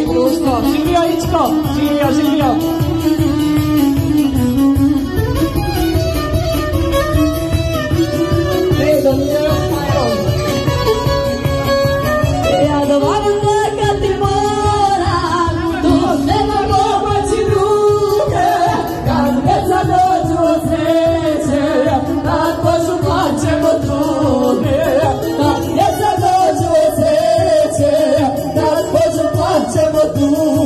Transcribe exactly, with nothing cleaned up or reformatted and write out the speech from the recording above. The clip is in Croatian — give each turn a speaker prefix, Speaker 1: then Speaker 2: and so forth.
Speaker 1: društvo. Živio Ičko, živio, živio. Redo nije još majom. Ja dovolim da kad ti moram, tu ne mogu poći druge, kad deca dođu od sreće, nad kožu plaćemo druge, kad deca dođu od sreće, nad kožu plaćemo druge.